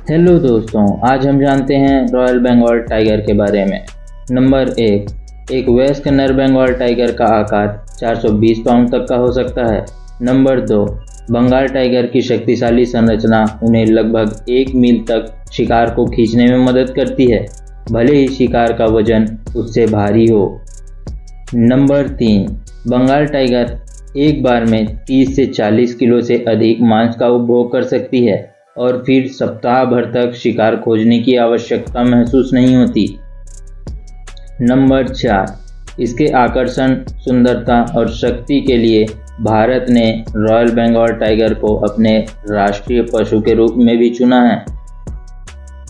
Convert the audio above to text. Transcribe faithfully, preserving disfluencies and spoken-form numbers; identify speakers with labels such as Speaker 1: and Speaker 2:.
Speaker 1: Hello दोस्तों, आज हम जानते हैं रॉयल बंगाल टाइगर के बारे में। नंबर एक एक वयस्क नर बंगाल टाइगर का आकार चार सौ बीस पाउंड तक का हो सकता है। नंबर दो बंगाल टाइगर की शक्तिशाली संरचना उन्हें लगभग एक मील तक शिकार को खींचने में मदद करती है, भले ही शिकार का वजन उससे भारी हो। नंबर तीन बंगाल टाइगर एक बार में तीस से चालीस किलो से अधिक मांस का उपभोग कर सकती है और फिर सप्ताह भर तक शिकार खोजने की आवश्यकता महसूस नहीं होती। नंबर चार इसके आकर्षण, सुंदरता और शक्ति के लिए भारत ने रॉयल बंगाल टाइगर को अपने राष्ट्रीय पशु के रूप में भी चुना है।